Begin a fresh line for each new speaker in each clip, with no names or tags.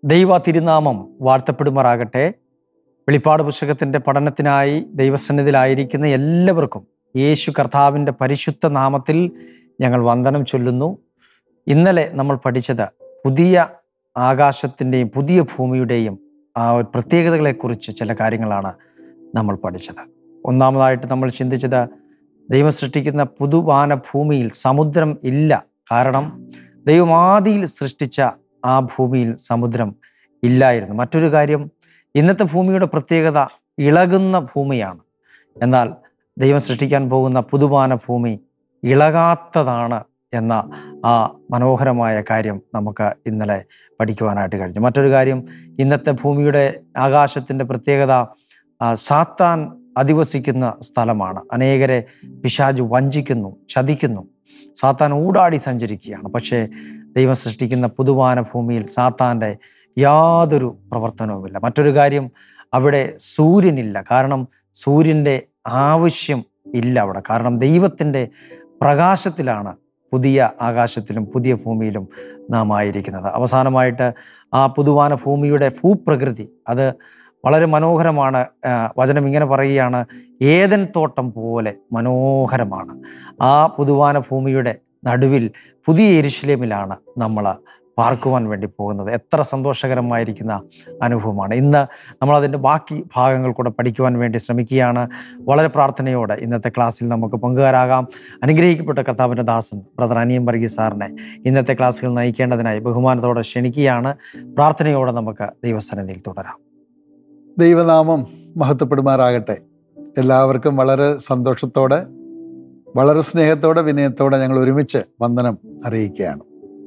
ദൈവ തിരുനാമം വാഴ്ത്തപ്പെടുമാറാകട്ടെ. വെളിപ്പാട് പുസ്തകത്തിൻ്റെ പഠനത്തിനായി ദൈവസന്നിധിയിലായിരിക്കുന്ന എല്ലാവർക്കും യേശു കർത്താവിൻ്റെ പരിശുദ്ധ നാമത്തിൽ ഞങ്ങൾ വന്ദനം ചൊല്ലുന്നു. ഇന്നലെ നമ്മൾ പഠിച്ചത് പുതിയ ആകാശത്തിൻ്റെയും പുതിയ ഭൂമിയുടെയും ആ പ്രത്യേകതകളെക്കുറിച്ച് ചില കാര്യങ്ങളാണ് നമ്മൾ പഠിച്ചത്. ഒന്നാമതായിട്ട് നമ്മൾ ചിന്തിച്ചത് ദൈവം സൃഷ്ടിക്കുന്ന പുതുവാന ഭൂമിയിൽ സമുദ്രം ഇല്ല. കാരണം ദൈവം ആദിയിൽ സൃഷ്ടിച്ച ആ ഭൂമിയിൽ സമുദ്രം ഇല്ലായിരുന്നു. മറ്റൊരു കാര്യം, ഇന്നത്തെ ഭൂമിയുടെ പ്രത്യേകത ഇളകുന്ന ഭൂമിയാണ്. എന്നാൽ ദൈവം സൃഷ്ടിക്കാൻ പോകുന്ന പുതുവാന ഭൂമി ഇളകാത്തതാണ് എന്ന ആ മനോഹരമായ കാര്യം നമുക്ക് ഇന്നലെ പഠിക്കുവാനായിട്ട് കഴിഞ്ഞു. മറ്റൊരു കാര്യം, ഇന്നത്തെ ഭൂമിയുടെ ആകാശത്തിൻ്റെ പ്രത്യേകത സാത്താൻ അധിവസിക്കുന്ന സ്ഥലമാണ്. അനേകരെ പിശാച് വഞ്ചിക്കുന്നു, ചതിക്കുന്നു. സാത്താൻ ഊടാടി സഞ്ചരിക്കുകയാണ്. പക്ഷേ ദൈവം സൃഷ്ടിക്കുന്ന പുതുവാന ഭൂമിയിൽ സാത്താൻ്റെ യാതൊരു പ്രവർത്തനവുമില്ല. മറ്റൊരു കാര്യം, അവിടെ സൂര്യനില്ല. കാരണം സൂര്യൻ്റെ ആവശ്യം ഇല്ല അവിടെ. കാരണം ദൈവത്തിൻ്റെ പ്രകാശത്തിലാണ് പുതിയ ആകാശത്തിലും പുതിയ ഭൂമിയിലും നാം ആയിരിക്കുന്നത്. അവസാനമായിട്ട് ആ പുതുവാന ഭൂമിയുടെ ഭൂപ്രകൃതി അത് വളരെ മനോഹരമാണ്. വചനം ഇങ്ങനെ പറയുകയാണ്, ഏദൻ തോട്ടം പോലെ മനോഹരമാണ്. ആ പുതുവാന ഭൂമിയുടെ നടുവിൽ പുതിയ യെരുശലേമിലാണ് നമ്മൾ പാർക്കുവാൻ വേണ്ടി പോകുന്നത്. എത്ര സന്തോഷകരമായിരിക്കുന്ന അനുഭവമാണ്. ഇന്ന് നമ്മളതിൻ്റെ ബാക്കി ഭാഗങ്ങൾ കൂടെ പഠിക്കുവാൻ വേണ്ടി ശ്രമിക്കുകയാണ്. വളരെ പ്രാർത്ഥനയോടെ ഇന്നത്തെ ക്ലാസ്സിൽ നമുക്ക് പങ്കുകാരാകാം. അനുഗ്രഹിക്കപ്പെട്ട കർത്താവിൻ്റെ ദാസൻ ബ്രദർ അനിയം വർഗീസ് സാറിനെ ഇന്നത്തെ ക്ലാസ്സുകൾ നയിക്കേണ്ടതിനായി ബഹുമാനത്തോടെ ക്ഷണിക്കുകയാണ്. പ്രാർത്ഥനയോടെ നമുക്ക് ദൈവസന്നിധിയിൽ തുടരാം.
ദൈവനാമം മഹത്വപ്പെടുമാറാകട്ടെ. എല്ലാവർക്കും വളരെ സന്തോഷത്തോടെ, വളരെ സ്നേഹത്തോടെ, വിനയത്തോടെ ഞങ്ങൾ ഒരുമിച്ച് വന്ദനം അറിയിക്കുകയാണ്.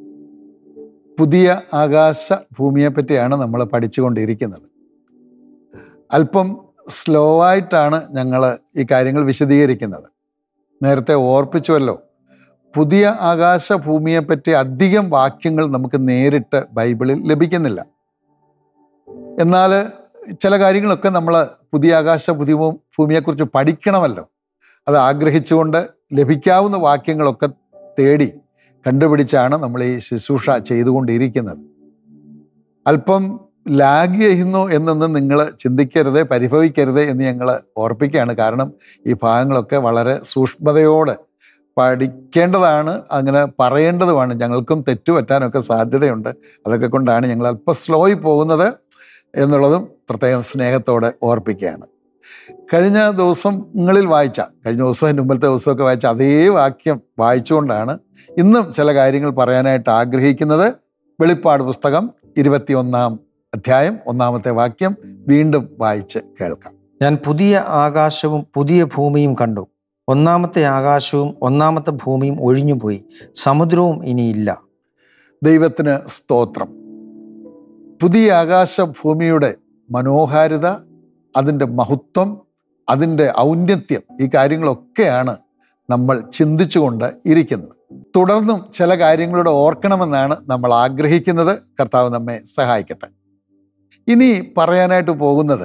പുതിയ ആകാശ ഭൂമിയെ പറ്റിയാണ് നമ്മൾ പഠിച്ചുകൊണ്ടിരിക്കുന്നത്. അല്പം സ്ലോ ആയിട്ടാണ് ഞങ്ങൾ ഈ കാര്യങ്ങൾ വിശദീകരിക്കുന്നത്. നേരത്തെ ഓർപ്പിച്ചുവല്ലോ, പുതിയ ആകാശ ഭൂമിയെപ്പറ്റി അധികം വാക്യങ്ങൾ നമുക്ക് നേരിട്ട് ബൈബിളിൽ ലഭിക്കുന്നില്ല. എന്നാൽ ചില കാര്യങ്ങളൊക്കെ നമ്മൾ പുതിയ ആകാശ പുതിയ ഭൂമിയെക്കുറിച്ച് പഠിക്കണമല്ലോ. അത് ആഗ്രഹിച്ചുകൊണ്ട് ലഭിക്കാവുന്ന വാക്യങ്ങളൊക്കെ തേടി കണ്ടുപിടിച്ചാണ് നമ്മൾ ഈ ശുശ്രൂഷ ചെയ്തുകൊണ്ടിരിക്കുന്നത്. അല്പം ലാഗ് ചെയ്യുന്നു എന്നൊന്നും നിങ്ങൾ ചിന്തിക്കരുത്, പരിഭവിക്കരുത് എന്ന് ഞങ്ങൾ ഓർപ്പിക്കുകയാണ്. കാരണം ഈ ഭാഗങ്ങളൊക്കെ വളരെ സൂക്ഷ്മതയോടെ പഠിക്കേണ്ടതാണ്, അങ്ങനെ പറയേണ്ടതുമാണ്. ഞങ്ങൾക്കും തെറ്റുപറ്റാനൊക്കെ സാധ്യതയുണ്ട്. അതൊക്കെ കൊണ്ടാണ് ഞങ്ങൾ അല്പം സ്ലോയിൽ പോകുന്നത് എന്നുള്ളതും പ്രത്യേകം സ്നേഹത്തോടെ ഓർപ്പിക്കുകയാണ്. കഴിഞ്ഞ ദിവസങ്ങളിൽ വായിച്ച, കഴിഞ്ഞ ദിവസം അതിൻ്റെ മുമ്പത്തെ ദിവസമൊക്കെ വായിച്ച അതേ വാക്യം വായിച്ചുകൊണ്ടാണ് ഇന്നും ചില കാര്യങ്ങൾ പറയാനായിട്ട് ആഗ്രഹിക്കുന്നത്. വെളിപ്പാട് പുസ്തകം 21-ാം അധ്യായം 1-ാമത്തെ വാക്യം വീണ്ടും വായിച്ച് കേൾക്കാം.
ഞാൻ പുതിയ ആകാശവും പുതിയ ഭൂമിയും കണ്ടു. 1-ാമത്തെ ആകാശവും 1-ാമത്തെ ഭൂമിയും ഒഴിഞ്ഞുപോയി, സമുദ്രവും ഇനിയില്ല.
ദൈവത്തിന് സ്തോത്രം. പുതിയ ആകാശ ഭൂമിയുടെ മനോഹാരിത, അതിൻ്റെ മഹത്വം, അതിൻ്റെ ഔന്നത്യം, ഈ കാര്യങ്ങളൊക്കെയാണ് നമ്മൾ ചിന്തിച്ചുകൊണ്ട് ഇരിക്കുന്നത്. തുടർന്നും ചില കാര്യങ്ങളോട് ഓർക്കണമെന്നാണ് നമ്മൾ ആഗ്രഹിക്കുന്നത്. കർത്താവ് നമ്മെ സഹായിക്കട്ടെ. ഇനി പറയാനായിട്ട് പോകുന്നത്,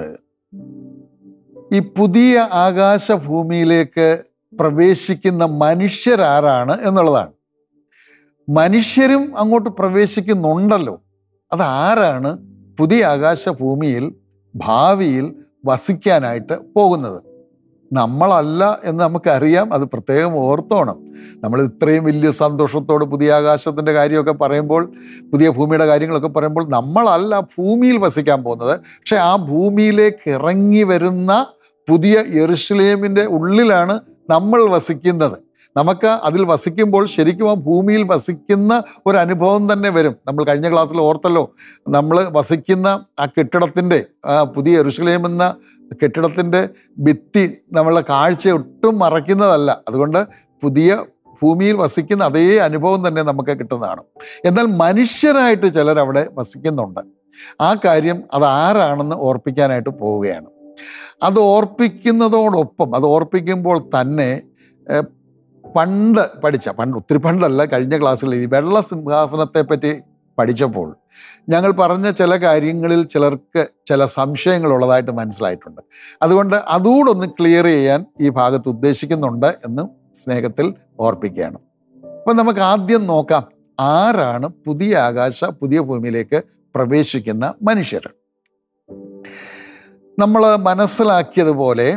ഈ പുതിയ ആകാശ ഭൂമിയിലേക്ക് പ്രവേശിക്കുന്ന മനുഷ്യരാരാണ് എന്നുള്ളതാണ്. മനുഷ്യരും അങ്ങോട്ട് പ്രവേശിക്കുന്നുണ്ടല്ലോ. അതാരാണ് പുതിയ ആകാശ ഭൂമിയിൽ ഭാവിയിൽ വസിക്കാനായിട്ട് പോകുന്നത്? നമ്മളല്ല എന്ന് നമുക്കറിയാം. അത് പ്രത്യേകം ഓർത്തോണം. നമ്മൾ ഇത്രയും വലിയ സന്തോഷത്തോട് പുതിയ ആകാശത്തിൻ്റെ കാര്യമൊക്കെ പറയുമ്പോൾ, പുതിയ ഭൂമിയുടെ കാര്യങ്ങളൊക്കെ പറയുമ്പോൾ, നമ്മളല്ല ഭൂമിയിൽ വസിക്കാൻ പോകുന്നത്. പക്ഷെ ആ ഭൂമിയിലേക്ക് ഇറങ്ങി വരുന്ന പുതിയ യെരുശലേമിൻ്റെ ഉള്ളിലാണ് നമ്മൾ വസിക്കുന്നത്. നമുക്ക് അതിൽ വസിക്കുമ്പോൾ ശരിക്കും ആ ഭൂമിയിൽ വസിക്കുന്ന ഒരു അനുഭവം തന്നെ വരും. നമ്മൾ കഴിഞ്ഞ ക്ലാസ്സിൽ ഓർത്തല്ലോ, നമ്മൾ വസിക്കുന്ന ആ കെട്ടിടത്തിൻ്റെ, പുതിയ യെരുശലേം എന്ന കെട്ടിടത്തിൻ്റെ ഭിത്തി നമ്മളെ കാഴ്ച ഒട്ടും മറയ്ക്കുന്നതല്ല. അതുകൊണ്ട് പുതിയ ഭൂമിയിൽ വസിക്കുന്ന അതേ അനുഭവം തന്നെ നമുക്ക് കിട്ടുന്നതാണ്. എന്നാൽ മനുഷ്യരായിട്ട് ചിലർ അവിടെ വസിക്കുന്നുണ്ട്. ആ കാര്യം അതാരാണെന്ന് ഓർപ്പിക്കാനായിട്ട് പോവുകയാണ്. അത് ഓർപ്പിക്കുന്നതോടൊപ്പം, അത് ഓർപ്പിക്കുമ്പോൾ തന്നെ പണ്ട് ഒത്തിരി പണ്ടല്ല, കഴിഞ്ഞ ക്ലാസ്സുകളിൽ ഈ വെള്ള സിംഹാസനത്തെ പറ്റി പഠിച്ചപ്പോൾ ഞങ്ങൾ പറഞ്ഞ ചില കാര്യങ്ങളിൽ ചിലർക്ക് ചില സംശയങ്ങളുള്ളതായിട്ട് മനസ്സിലായിട്ടുണ്ട്. അതുകൊണ്ട് അതുകൂടെ ഒന്ന് ക്ലിയർ ചെയ്യാൻ ഈ ഭാഗത്ത് ഉദ്ദേശിക്കുന്നുണ്ട് എന്ന് സ്നേഹത്തിൽ ഓർപ്പിക്കുകയാണ്. അപ്പം നമുക്ക് ആദ്യം നോക്കാം, ആരാണ് പുതിയ ആകാശ പുതിയ ഭൂമിയിലേക്ക് പ്രവേശിക്കുന്ന മനുഷ്യർ. നമ്മൾ മനസ്സിലാക്കിയതുപോലെ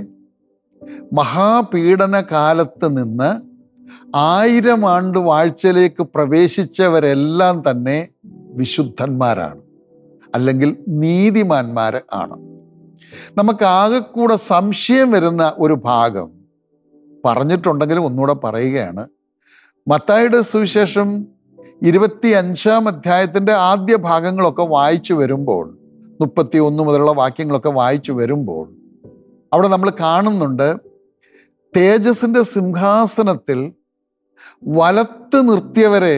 മഹാപീഡന കാലത്ത് നിന്ന് 1000 ആണ്ട് വാഴ്ചയിലേക്ക് പ്രവേശിച്ചവരെല്ലാം തന്നെ വിശുദ്ധന്മാരാണ്, അല്ലെങ്കിൽ നീതിമാന്മാർ ആണ്. നമുക്ക് ആകെക്കൂടെ സംശയം വരുന്ന ഒരു ഭാഗം പറഞ്ഞിട്ടുണ്ടെങ്കിലും ഒന്നുകൂടെ പറയുകയാണ്. മത്തായിയുടെ സുവിശേഷം 25-ാം അധ്യായത്തിൻ്റെ ആദ്യ ഭാഗങ്ങളൊക്കെ വായിച്ചു വരുമ്പോൾ, 31 മുതലുള്ള വാക്യങ്ങളൊക്കെ വായിച്ചു വരുമ്പോൾ അവിടെ നമ്മൾ കാണുന്നുണ്ട്, തേജസ്സിൻ്റെ സിംഹാസനത്തിൽ വലത്ത് നിർത്തിയവരെ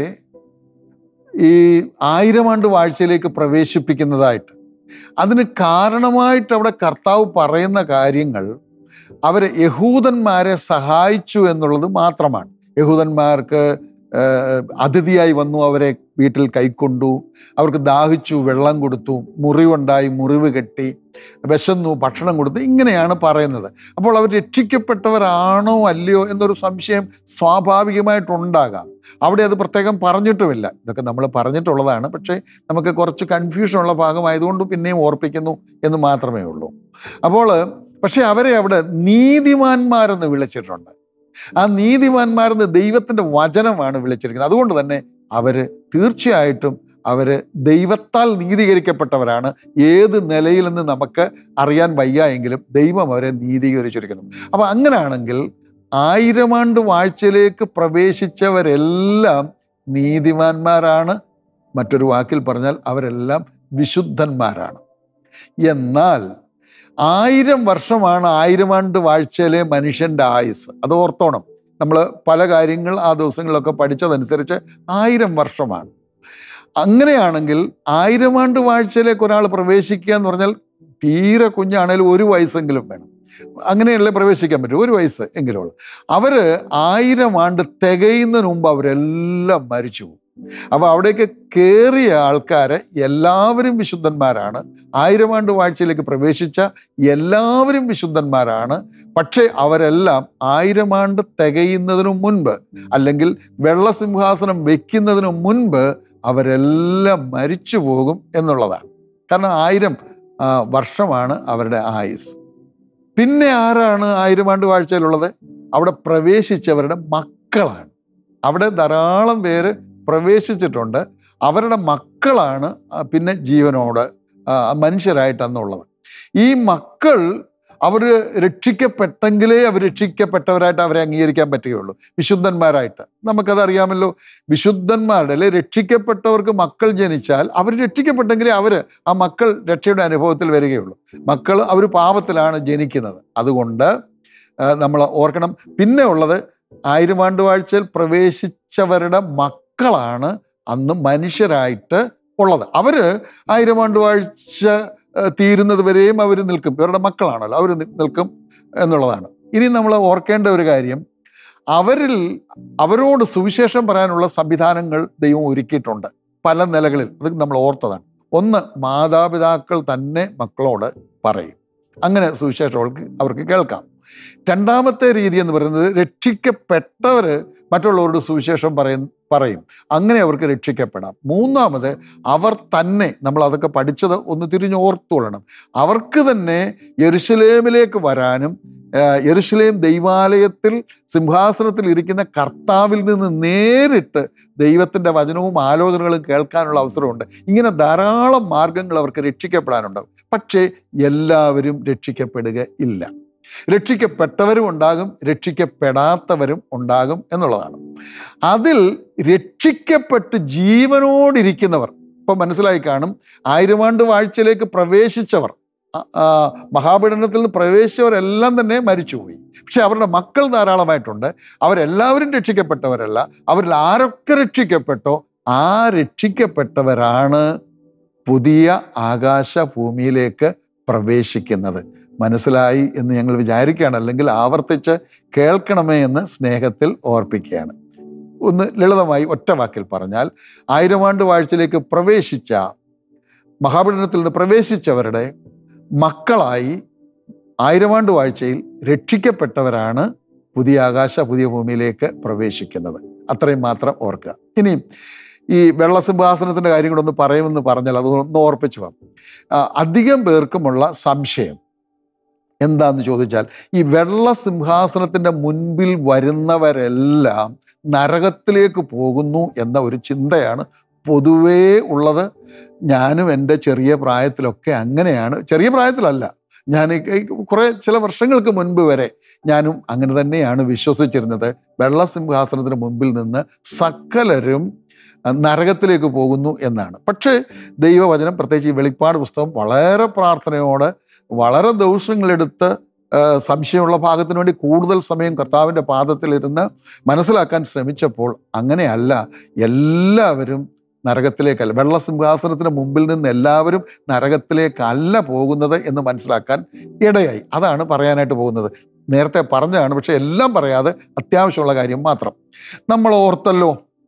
ഈ 1000 ആണ്ട് വാഴ്ചയിലേക്ക് പ്രവേശിപ്പിക്കുന്നതായിട്ട്. അതിന് കാരണമായിട്ട് അവിടെ കർത്താവ് പറയുന്ന കാര്യങ്ങൾ അവരെ യഹൂദന്മാരെ സഹായിച്ചു എന്നുള്ളത് മാത്രമാണ്. യഹൂദന്മാർക്ക് അതിഥിയായി വന്നു, അവരെ വീട്ടിൽ കൈക്കൊണ്ടു, അവർക്ക് ദാഹിച്ചു, വെള്ളം കൊടുത്തു, മുറിവുണ്ടായി, മുറിവ് കെട്ടി, വിശന്നു, ഭക്ഷണം കൊടുത്തു, ഇങ്ങനെയാണ് പറയുന്നത്. അപ്പോൾ അവർ രക്ഷിക്കപ്പെട്ടവരാണോ അല്ലയോ എന്നൊരു സംശയം സ്വാഭാവികമായിട്ടുണ്ടാകാം. അവിടെ അത് പ്രത്യേകം പറഞ്ഞിട്ടുമില്ല. ഇതൊക്കെ നമ്മൾ പറഞ്ഞിട്ടുള്ളതാണ്, പക്ഷേ നമുക്ക് കുറച്ച് കൺഫ്യൂഷനുള്ള ഭാഗമായതുകൊണ്ട് പിന്നെയും ഓർപ്പിക്കുന്നു എന്ന് മാത്രമേ ഉള്ളൂ. അപ്പോൾ പക്ഷെ അവരെ അവിടെ നീതിമാന്മാരെന്ന് വിളിച്ചിട്ടുണ്ട്. ആ നീതിമാന്മാരെന്ന് ദൈവത്തിൻ്റെ വചനമാണ് വിളിച്ചിരിക്കുന്നത്. അതുകൊണ്ട് തന്നെ അവര് തീർച്ചയായിട്ടും അവര് ദൈവത്താൽ നീതീകരിക്കപ്പെട്ടവരാണ്. ഏത് നിലയിലെന്ന് നമുക്ക് അറിയാൻ വയ്യ എങ്കിലും ദൈവം അവരെ നീതീകരിച്ചിരിക്കുന്നു. അപ്പൊ അങ്ങനെയാണെങ്കിൽ 1000 ആണ്ട് വാഴ്ചയിലേക്ക് പ്രവേശിച്ചവരെല്ലാം നീതിമാന്മാരാണ്. മറ്റൊരു വാക്കിൽ പറഞ്ഞാൽ അവരെല്ലാം വിശുദ്ധന്മാരാണ്. എന്നാൽ 1000 വർഷമാണ് 1000 ആണ്ട് വാഴ്ചയിലെ മനുഷ്യൻ്റെ ആയുസ്. അത് ഓർത്തോണം. നമ്മൾ പല കാര്യങ്ങൾ ആ ദിവസങ്ങളിലൊക്കെ പഠിച്ചതനുസരിച്ച് 1000 വർഷമാണ്. അങ്ങനെയാണെങ്കിൽ 1000 ആണ്ട് വാഴ്ചയിലേക്ക് ഒരാൾ പ്രവേശിക്കുക എന്ന് പറഞ്ഞാൽ തീരെ കുഞ്ഞാണെങ്കിലും 1 വയസ്സെങ്കിലും വേണം. അങ്ങനെയല്ലേ പ്രവേശിക്കാൻ പറ്റും, 1 വയസ്സ് എങ്കിലും. അവര് 1000 ആണ്ട് തികയുന്നതിന് മുമ്പ് അവരെല്ലാം മരിച്ചു പോകും. അപ്പൊ അവിടേക്ക് കയറിയ ആൾക്കാര് എല്ലാവരും വിശുദ്ധന്മാരാണ്. 1000 ആണ്ട് വാഴ്ചയിലേക്ക് പ്രവേശിച്ച എല്ലാവരും വിശുദ്ധന്മാരാണ്. പക്ഷേ അവരെല്ലാം 1000 ആണ്ട് തികയുന്നതിനു മുൻപ്, അല്ലെങ്കിൽ വെള്ളസിംഹാസനം വെക്കുന്നതിനു മുൻപ് അവരെല്ലാം മരിച്ചു പോകും എന്നുള്ളതാണ്. കാരണം 1000 വർഷമാണ് അവരുടെ ആയുസ്. പിന്നെ ആരാണ് 1000 ആണ്ട് വാഴ്ചയിലുള്ളത്? അവിടെ പ്രവേശിച്ചവരുടെ മക്കളാണ്. അവിടെ ധാരാളം പേര് പ്രവേശിച്ചിട്ടുണ്ട്. അവരുടെ മക്കളാണ് പിന്നെ ജീവനോട് മനുഷ്യരായിട്ടെന്നുള്ളത്. ഈ മക്കൾ അവർ രക്ഷിക്കപ്പെട്ടെങ്കിലേ അവർ രക്ഷിക്കപ്പെട്ടവരായിട്ട് അവരെ അംഗീകരിക്കാൻ പറ്റുകയുള്ളൂ, വിശുദ്ധന്മാരായിട്ട്. നമുക്കത് അറിയാമല്ലോ. വിശുദ്ധന്മാരുടെ അല്ലെ രക്ഷിക്കപ്പെട്ടവർക്ക് മക്കൾ ജനിച്ചാൽ അവർ രക്ഷിക്കപ്പെട്ടെങ്കിലേ അവർ ആ മക്കൾ രക്ഷയുടെ അനുഭവത്തിൽ വരികയുള്ളൂ. മക്കൾ അവർ പാപത്തിലാണ് ജനിക്കുന്നത്. അതുകൊണ്ട് നമ്മൾ ഓർക്കണം. പിന്നെ ഉള്ളത് 1000 ആണ്ട് വാഴ്ചയിൽ പ്രവേശിച്ചവരുടെ മക്കളാണ് അന്ന് മനുഷ്യരായിട്ട് ഉള്ളത്. അവര് 1000 ആണ്ട് വാഴ്ച തീരുന്നത് വരെയും അവർ നിൽക്കും. ഇവരുടെ മക്കളാണല്ലോ, അവർ നിൽക്കും എന്നുള്ളതാണ്. ഇനി നമ്മൾ ഓർക്കേണ്ട ഒരു കാര്യം, അവരോട് സുവിശേഷം പറയാനുള്ള സംവിധാനങ്ങൾ ദൈവം ഒരുക്കിയിട്ടുണ്ട് പല നിലകളിൽ. അത് നമ്മൾ ഓർത്തതാണ്. ഒന്ന്, മാതാപിതാക്കൾ തന്നെ മക്കളോട് പറയും, അങ്ങനെ സുവിശേഷം അവർക്ക് കേൾക്കാം. രണ്ടാമത്തെ രീതി എന്ന് പറയുന്നത് രക്ഷിക്കപ്പെട്ടവര് മറ്റുള്ളവരോട് സുവിശേഷം പറയും, അങ്ങനെ അവർക്ക് രക്ഷിക്കപ്പെടാം. മൂന്നാമത്, അവർ തന്നെ, നമ്മൾ അതൊക്കെ പഠിച്ചത് ഒന്ന് തിരിഞ്ഞ് ഓർത്തുകൊള്ളണം, അവർക്ക് തന്നെ യെരുശലേമിലേക്ക് വരാനും യെരുശലേം ദൈവാലയത്തിൽ സിംഹാസനത്തിൽ ഇരിക്കുന്ന കർത്താവിൽ നിന്ന് നേരിട്ട് ദൈവത്തിൻ്റെ വചനവും ആലോചനകളും കേൾക്കാനുള്ള അവസരമുണ്ട്. ഇങ്ങനെ ധാരാളം മാർഗങ്ങൾ അവർക്ക് രക്ഷിക്കപ്പെടാനുണ്ടാകും. പക്ഷേ എല്ലാവരും രക്ഷിക്കപ്പെടുക ഇല്ല. രക്ഷിക്കപ്പെട്ടവരും ഉണ്ടാകും, രക്ഷിക്കപ്പെടാത്തവരും ഉണ്ടാകും എന്നുള്ളതാണ്. അതിൽ രക്ഷിക്കപ്പെട്ട് ജീവനോടിരിക്കുന്നവർ, ഇപ്പം മനസ്സിലായി കാണും, 1000 ആണ്ട് വാഴ്ചയിലേക്ക് പ്രവേശിച്ചവർ, മഹാപീഡനത്തിൽ നിന്ന് പ്രവേശിച്ചവരെല്ലാം തന്നെ മരിച്ചുപോയി. പക്ഷെ അവരുടെ മക്കൾ ധാരാളമായിട്ടുണ്ട്. അവരെല്ലാവരും രക്ഷിക്കപ്പെട്ടവരല്ല. അവരിൽ ആരൊക്കെ രക്ഷിക്കപ്പെട്ടോ ആ രക്ഷിക്കപ്പെട്ടവരാണ് പുതിയ ആകാശ ഭൂമിയിലേക്ക് പ്രവേശിക്കുന്നത്. മനസ്സിലായി എന്ന് ഞങ്ങൾ വിചാരിക്കുകയാണ്. അല്ലെങ്കിൽ ആവർത്തിച്ച് കേൾക്കണമേ എന്ന് സ്നേഹത്തിൽ ഓർപ്പിക്കുകയാണ്. ഒന്ന് ലളിതമായി ഒറ്റ വാക്കിൽ പറഞ്ഞാൽ, 1000 ആണ്ട് വാഴ്ചയിലേക്ക് പ്രവേശിച്ച, മഹാപീഡനത്തിൽ നിന്ന് പ്രവേശിച്ചവരുടെ മക്കളായി 1000 ആണ്ട് വാഴ്ചയിൽ രക്ഷിക്കപ്പെട്ടവരാണ് പുതിയ ആകാശ പുതിയ ഭൂമിയിലേക്ക് പ്രവേശിക്കുന്നത്. അത്രയും മാത്രം ഓർക്കുക. ഇനി ഈ വെള്ളസിംഹാസനത്തിൻ്റെ കാര്യം കൂടെ ഒന്ന് പറയുമെന്ന് പറഞ്ഞാൽ അതൊന്ന് ഓർപ്പിച്ചു പോകാം. അധികം പേർക്കുമുള്ള സംശയം എന്താന്ന് ചോദിച്ചാൽ, ഈ വെള്ളസിംഹാസനത്തിൻ്റെ മുൻപിൽ വരുന്നവരെല്ലാം നരകത്തിലേക്ക് പോകുന്നു എന്ന ഒരു ചിന്തയാണ് പൊതുവേ ഉള്ളത്. ഞാനും എൻ്റെ ചെറിയ പ്രായത്തിലൊക്കെ അങ്ങനെയാണ്, ചെറിയ പ്രായത്തിലല്ല, ഞാൻ ചില വർഷങ്ങൾക്ക് മുൻപ് വരെ ഞാനും അങ്ങനെ തന്നെയാണ് വിശ്വസിച്ചിരുന്നത്. വെള്ളസിംഹാസനത്തിന് മുൻപിൽ നിന്ന് സകലരും നരകത്തിലേക്ക് പോകുന്നു എന്നാണ്. പക്ഷേ ദൈവവചനം, പ്രത്യേകിച്ച് ഈ വെളിപ്പാട് പുസ്തകം, വളരെ പ്രാർത്ഥനയോടെ വളരെ ദിവസങ്ങളെടുത്ത് സംശയമുള്ള ഭാഗത്തിന് വേണ്ടി കൂടുതൽ സമയം കർത്താവിൻ്റെ പാദത്തിലിരുന്ന് മനസ്സിലാക്കാൻ ശ്രമിച്ചപ്പോൾ അങ്ങനെയല്ല, എല്ലാവരും നരകത്തിലേക്കല്ല, വെള്ളസിംഹാസനത്തിന് മുമ്പിൽ നിന്ന് എല്ലാവരും നരകത്തിലേക്കല്ല പോകുന്നത് എന്ന് മനസ്സിലാക്കാൻ ഇടയായി. അതാണ് പറയാനായിട്ട് പോകുന്നത്. നേരത്തെ പറഞ്ഞതാണ്, പക്ഷെ എല്ലാം പറയാതെ അത്യാവശ്യമുള്ള കാര്യം മാത്രം. നമ്മൾ ഓർത്തല്ലോ,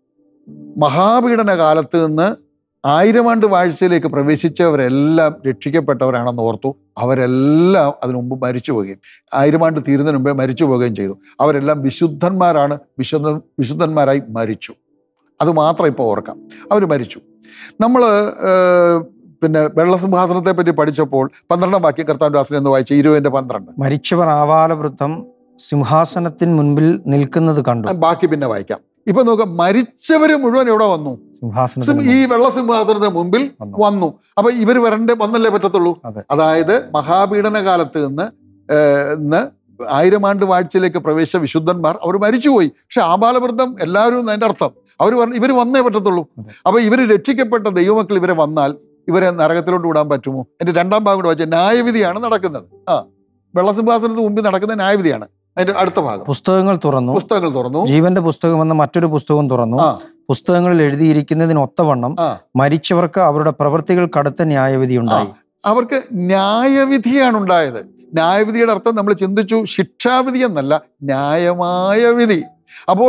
മഹാപീഡന കാലത്ത് നിന്ന് 1000 ആണ്ട് വാഴ്ചയിലേക്ക് പ്രവേശിച്ചവരെല്ലാം രക്ഷിക്കപ്പെട്ടവരാണെന്ന് ഓർത്തു. അവരെല്ലാം അതിനു മുമ്പ് മരിച്ചു പോവുകയും 1000 ആണ്ട് തീരുന്നതിന് മുമ്പേ മരിച്ചു പോവുകയും ചെയ്തു. അവരെല്ലാം വിശുദ്ധന്മാരാണ്, വിശുദ്ധന്മാരായി മരിച്ചു. അത് മാത്രം ഇപ്പോൾ ഓർക്കാം, അവർ മരിച്ചു. നമ്മൾ പിന്നെ വെള്ളസിംഹാസനത്തെ പറ്റി പഠിച്ചപ്പോൾ 12-ാം വാക്യം കർത്താവിന്റെ ദാസൻ എന്ന് വായിച്ച 20:12, മരിച്ചവർ
ആവാലവൃത്തം സിംഹാസനത്തിന് മുൻപിൽ നിൽക്കുന്നത് കണ്ടു.
ബാക്കി പിന്നെ വായിക്കാം. ഇപ്പൊ നോക്കാം, മരിച്ചവര് മുഴുവൻ എവിടെ വന്നു? ഈ വെള്ളസിംഹാസനത്തിന് മുമ്പിൽ വന്നു. അപ്പൊ ഇവർ വന്നല്ലേ പറ്റത്തുള്ളൂ. അതായത് മഹാപീഡന കാലത്ത് നിന്ന് 1000 ആണ്ട് വാഴ്ചയിലേക്ക് പ്രവേശിച്ച വിശുദ്ധന്മാർ അവർ മരിച്ചുപോയി. പക്ഷെ ആബാലവൃദ്ധം എല്ലാവരും അതിന്റെ അർത്ഥം ഇവർ വന്നേ പറ്റത്തുള്ളൂ. അപ്പൊ ഇവർ രക്ഷിക്കപ്പെട്ട ദൈവമക്കൾ ഇവരെ വന്നാൽ ഇവരെ നരകത്തിലോട്ട് വിടാൻ പറ്റുമോ? എന്റെ 2-ാം ഭാഗം കൂടെ വായിച്ച ന്യായവിധിയാണ് നടക്കുന്നത്. വെള്ളസിംഹാസനത്തിന് മുമ്പിൽ നടക്കുന്ന ന്യായവിധിയാണ്. അതിന്റെ അടുത്ത ഭാഗം, പുസ്തകങ്ങൾ തുറന്നു, ജീവന്റെ പുസ്തകം എന്ന മറ്റൊരു പുസ്തകം തുറന്നു. പുസ്തകങ്ങളിൽ എഴുതിയിരിക്കുന്നതിനൊത്തവണ്ണം മരിച്ചവർക്ക് അവരുടെ പ്രവൃത്തികൾക്ക് അടുത്ത ന്യായവിധി ഉണ്ടായി. അവർക്ക് ന്യായവിധിയാണ് ഉണ്ടായത്. ന്യായവിധിയുടെ അർത്ഥം നമ്മൾ ചിന്തിച്ചു, ശിക്ഷാവിധി എന്നല്ല, ന്യായമായ വിധി. അപ്പോൾ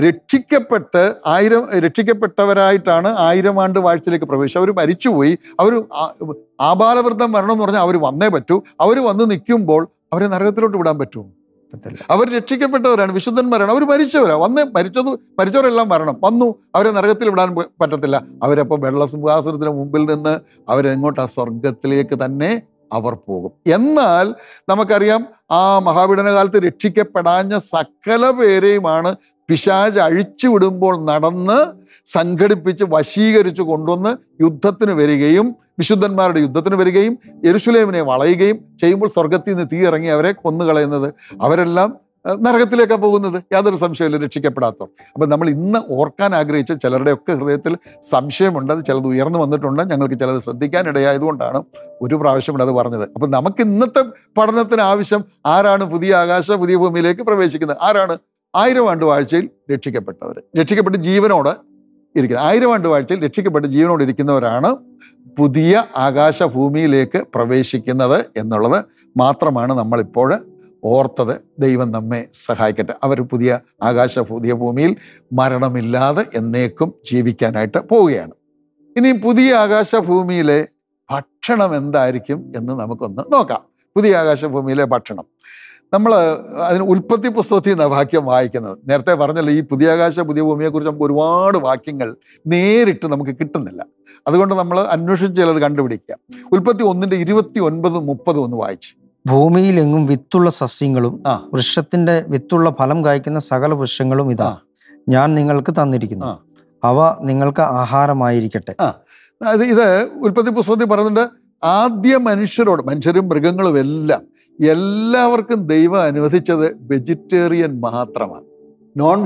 രക്ഷിക്കപ്പെട്ടവരായിട്ടാണ് 1000 ആണ്ട് വാഴ്ചയിലേക്ക് പ്രവേശിച്ചു. അവർ മരിച്ചുപോയി. അവർ ആബാലവൃദ്ധം മരണം എന്ന് പറഞ്ഞാൽ അവർ വന്നേ പറ്റൂ. അവർ വന്ന് നിൽക്കുമ്പോൾ അവരെ നരകത്തിലോട്ട് വിടാൻ പറ്റുമോ? അവർ രക്ഷിക്കപ്പെട്ടവരാണ്, വിശുദ്ധന്മാരാണ്, അവർ മരിച്ചവരെല്ലാം മരണം വന്നു, അവരെ നരകത്തിൽ വിടാൻ പറ്റത്തില്ല. അവരപ്പോൾ വെള്ളസിംഹാസനത്തിന് മുമ്പിൽ നിന്ന് അവരെങ്ങോട്ടാ? സ്വർഗത്തിലേക്ക് തന്നെ അവർ പോകും. എന്നാൽ നമുക്കറിയാം, ആ മഹാപീഡന കാലത്ത് രക്ഷിക്കപ്പെടാഞ്ഞ സകല പേരെയുമാണ് പിശാച് അഴിച്ചു വിടുമ്പോൾ നടന്ന് സംഘടിപ്പിച്ച് വശീകരിച്ച് കൊണ്ടുവന്ന് യുദ്ധത്തിന് വരികയും വിശുദ്ധന്മാരുടെ യുദ്ധത്തിന് വരികയും യെരുശലേമിനെ വളയുകയും ചെയ്യുമ്പോൾ സ്വർഗത്തിൽ നിന്ന് തീ ഇറങ്ങി അവരെ കൊന്നുകളയുന്നത്. അവരെല്ലാം നരകത്തിലേക്കാണ് പോകുന്നത്, യാതൊരു സംശയമില്ല, രക്ഷിക്കപ്പെടാത്തവർ. അപ്പം നമ്മൾ ഇന്ന് ഓർക്കാൻ ആഗ്രഹിച്ച ചിലരുടെയൊക്കെ ഹൃദയത്തിൽ സംശയമുണ്ട്. അത് ചിലത് ഉയർന്നു വന്നിട്ടുണ്ട്. ഞങ്ങൾക്ക് ചിലത് ശ്രദ്ധിക്കാനിടയായതുകൊണ്ടാണ് ഒരു പ്രാവശ്യം കൂടെ അത് പറഞ്ഞത്. അപ്പം നമുക്ക് ഇന്നത്തെ പഠനത്തിന് ആവശ്യം, ആരാണ് പുതിയ ആകാശ പുതിയ ഭൂമിയിലേക്ക് പ്രവേശിക്കുന്നത്? ആരാണ്? 1000 ആണ്ട് വാഴ്ചയിൽ രക്ഷിക്കപ്പെട്ട് ജീവനോട് ഇരിക്കുന്നത്. 1000 ആണ്ട് വാഴ്ചയിൽ രക്ഷിക്കപ്പെട്ട് ജീവനോട് ഇരിക്കുന്നവരാണ് പുതിയ ആകാശ ഭൂമിയിലേക്ക് പ്രവേശിക്കുന്നത് എന്നുള്ളത് മാത്രമാണ് നമ്മളിപ്പോൾ ഓർത്തത്. ദൈവം നമ്മെ സഹായിക്കട്ടെ. അവർ പുതിയ ആകാശ പുതിയ ഭൂമിയിൽ മരണമില്ലാതെ എന്നേക്കും ജീവിക്കാനായിട്ട് പോവുകയാണ്. ഇനി പുതിയ ആകാശ ഭൂമിയിലെ ഭക്ഷണം എന്തായിരിക്കും എന്ന് നമുക്കൊന്ന് നോക്കാം. പുതിയ ആകാശ ഭൂമിയിലെ ഭക്ഷണം നമ്മൾ അതിന് ഉൽപ്പത്തി പുസ്തകത്തിൽ നിന്നാണ് വാക്യം വായിക്കുന്നത്. നേരത്തെ പറഞ്ഞല്ലോ, ഈ പുതിയ ആകാശ പുതിയ ഭൂമിയെക്കുറിച്ച് നമുക്ക് ഒരുപാട് വാക്യങ്ങൾ നേരിട്ട് നമുക്ക് കിട്ടുന്നില്ല. അതുകൊണ്ട് നമ്മൾ അന്വേഷിച്ച് ചിലത് കണ്ടുപിടിക്കുക. ഉൽപ്പത്തി 1:29-30 ഒന്ന് വായിച്ച്.
ഭൂമിയിലെങ്ങും വിത്തുള്ള സസ്യങ്ങളും വൃക്ഷത്തിന്റെ വിത്തുള്ള ഫലം കായ്ക്കുന്ന സകല വൃക്ഷങ്ങളും ഇതാ ഞാൻ നിങ്ങൾക്ക് തന്നിരിക്കുന്നു, അവ നിങ്ങൾക്ക് ആഹാരമായിരിക്കട്ടെ.
ഇത് ഉൽപ്പത്തി പുസ്തകത്തിൽ പറയുന്നുണ്ട്. ആദ്യ മനുഷ്യരും മൃഗങ്ങളും എല്ലാവർക്കും ദൈവം അനുവദിച്ചത് വെജിറ്റേറിയൻ മാത്രമാണ്. നോൺ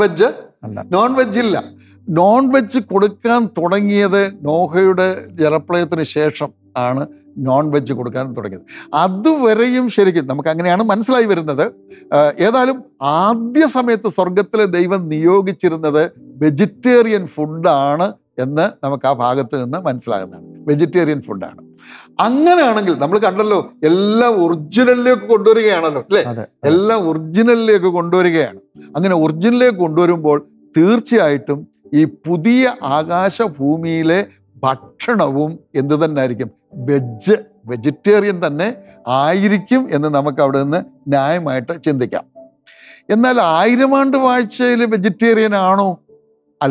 വെജ് ഇല്ല. നോൺ വെജ് കൊടുക്കാൻ തുടങ്ങിയത് നോഹയുടെ ജലപ്രളയത്തിന് ശേഷം ആണ് നോൺ വെജ് കൊടുക്കാൻ തുടങ്ങിയത്. അതുവരെയും ശരിക്കും നമുക്ക് അങ്ങനെയാണ് മനസ്സിലായി വരുന്നത്. ഏതായാലും ആദ്യ സമയത്ത് സ്വർഗത്തിലെ ദൈവം നിയോഗിച്ചിരുന്നത് വെജിറ്റേറിയൻ ഫുഡാണ് എന്ന് നമുക്ക് ആ ഭാഗത്ത് നിന്ന് മനസ്സിലാകുന്നതാണ്. വെജിറ്റേറിയൻ ഫുഡാണ്. അങ്ങനെയാണെങ്കിൽ നമ്മൾ കണ്ടല്ലോ, എല്ലാം ഒറിജിനലിലേക്ക് കൊണ്ടുവരികയാണല്ലോ, അല്ലേ? എല്ലാം ഒറിജിനലിലേക്ക് കൊണ്ടുവരികയാണ്. അങ്ങനെ ഒറിജിനലിലേക്ക് കൊണ്ടുവരുമ്പോൾ തീർച്ചയായിട്ടും ഈ പുതിയ ആകാശ ഭൂമിയിലെ ഭക്ഷണവും എന്ത് തന്നെ ആയിരിക്കും? വെജിറ്റേറിയൻ തന്നെ ആയിരിക്കും എന്ന് നമുക്ക് അവിടെ നിന്ന് ന്യായമായിട്ട് ചിന്തിക്കാം. എന്നാൽ 1000 ആണ്ട് വാഴ്ചയിൽ വെജിറ്റേറിയൻ ആണോ? അല്ല.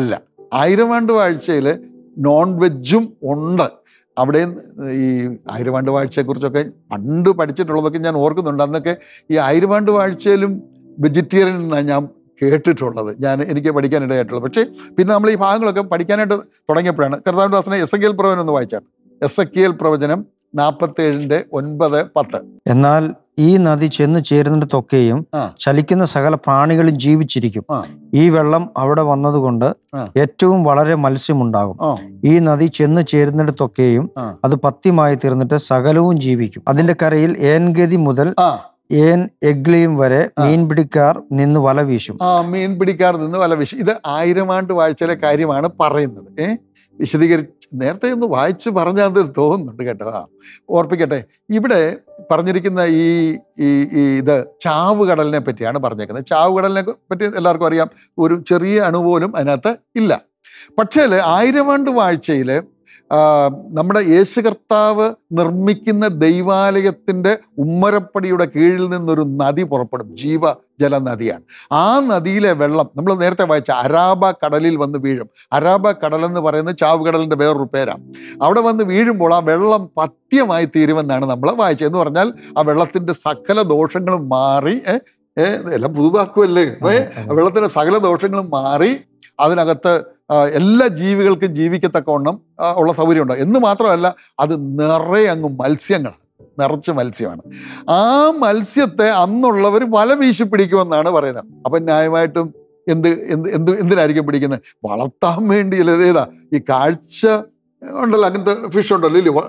ആയിരം ആണ്ട് വാഴ്ചയിൽ നോൺ വെജും ഉണ്ട്. അവിടെ ഈ ആയിരം ആണ്ട് വാഴ്ചയെക്കുറിച്ചൊക്കെ പണ്ട് പഠിച്ചിട്ടുള്ളതൊക്കെ ഞാൻ ഓർക്കുന്നുണ്ട്. അന്നൊക്കെ ഈ ആയിരം ആണ്ട് വാഴ്ചയിലും വെജിറ്റേറിയൻ എന്നാണ് ഞാൻ കേട്ടിട്ടുള്ളത്, എനിക്ക് പഠിക്കാനിടയായിട്ടുള്ളത്. പക്ഷേ പിന്നെ നമ്മൾ ഈ ഭാഗങ്ങളൊക്കെ പഠിക്കാനായിട്ട് തുടങ്ങിയപ്പോഴാണ് കർത്താവിൻ്റെ ദാസനെ എസെക്കിയേൽ പ്രവചനം ഒന്ന് വായിച്ചാണ്. എസെക്കിയേൽ പ്രവചനം 47:9-10.
എന്നാൽ ഈ നദി ചെന്ന് ചേരുന്നിടത്തൊക്കെയും ചലിക്കുന്ന സകല പ്രാണികളും ജീവിച്ചിരിക്കും. ഈ വെള്ളം അവിടെ വന്നതുകൊണ്ട് ഏറ്റവും വളരെ മത്സ്യമുണ്ടാകും. ഈ നദി ചെന്ന് ചേരുന്നിടത്തൊക്കെയും അത് പത്യമായി തീർന്നിട്ട് സകലവും ജീവിക്കും. അതിന്റെ കരയിൽ ഏൻഗതി മുതൽ ഏൻ എഗ്ലിയും വരെ മീൻപിടിക്കാർ നിന്ന് വല വീശും.
മീൻപിടിക്കാർ നിന്ന് വല വീശും. ഇത് ആയിരം ആണ്ട് വാഴ്ചയിലെ കാര്യമാണ് പറയുന്നത്. വിശദീകരിച്ച് നേരത്തെ ഒന്ന് വായിച്ച് പറഞ്ഞാൽ അത് തോന്നുന്നുണ്ട് കേട്ടോ. ഓർപ്പിക്കട്ടെ, ഇവിടെ പറഞ്ഞിരിക്കുന്ന ഇത് ചാവുകടലിനെ പറ്റിയാണ് പറഞ്ഞേക്കുന്നത്. ചാവുകടലിനെ പറ്റി എല്ലാവർക്കും അറിയാം, ഒരു ചെറിയ അണു പോലും അതിനകത്ത് ഇല്ല. പക്ഷേ ആയിരം ആണ്ട് വാഴ്ചയിൽ നമ്മുടെ യേശു കർത്താവ് നിർമ്മിക്കുന്ന ദൈവാലയത്തിൻ്റെ ഉമ്മരപ്പടിയുടെ കീഴിൽ നിന്നൊരു നദി പുറപ്പെടും, ജീവജല നദിയാണ്. ആ നദിയിലെ വെള്ളം നമ്മൾ നേരത്തെ വായിച്ച അരാബ കടലിൽ വന്ന് വീഴും. അരാബ കടലെന്ന് പറയുന്നത് ചാവുകടലിൻ്റെ വേറൊരു പേരാണ്. അവിടെ വന്ന് വീഴുമ്പോൾ ആ വെള്ളം പത്യമായി തീരുമെന്നാണ് നമ്മൾ വായിച്ചത്. എന്ന് പറഞ്ഞാൽ ആ വെള്ളത്തിൻ്റെ സകല ദോഷങ്ങളും മാറി, എല്ലാം പുതുതാക്കുമല്ലേ, വെള്ളത്തിൻ്റെ സകല ദോഷങ്ങളും മാറി അതിനകത്ത് എല്ലാ ജീവികൾക്കും ജീവിക്കത്തക്കവണ്ണം ഉള്ള സൗകര്യമുണ്ട്. എന്ന് മാത്രമല്ല, അത് നിറയെ അങ്ങ് മത്സ്യങ്ങളാണ്, നിറച്ച് മത്സ്യമാണ്. ആ മത്സ്യത്തെ അന്നുള്ളവർ വല വീശി പിടിക്കുമെന്നാണ് പറയുന്നത്. അപ്പം ന്യായമായിട്ടും എന്തിനായിരിക്കും പിടിക്കുന്നത്? വളർത്താൻ വേണ്ടിയല്ലേ. ഏതാ ഈ കാഴ്ച ഉണ്ടല്ലോ, അങ്ങനത്തെ ഫിഷ് ഉണ്ടല്ലോ ഇല്ലേ,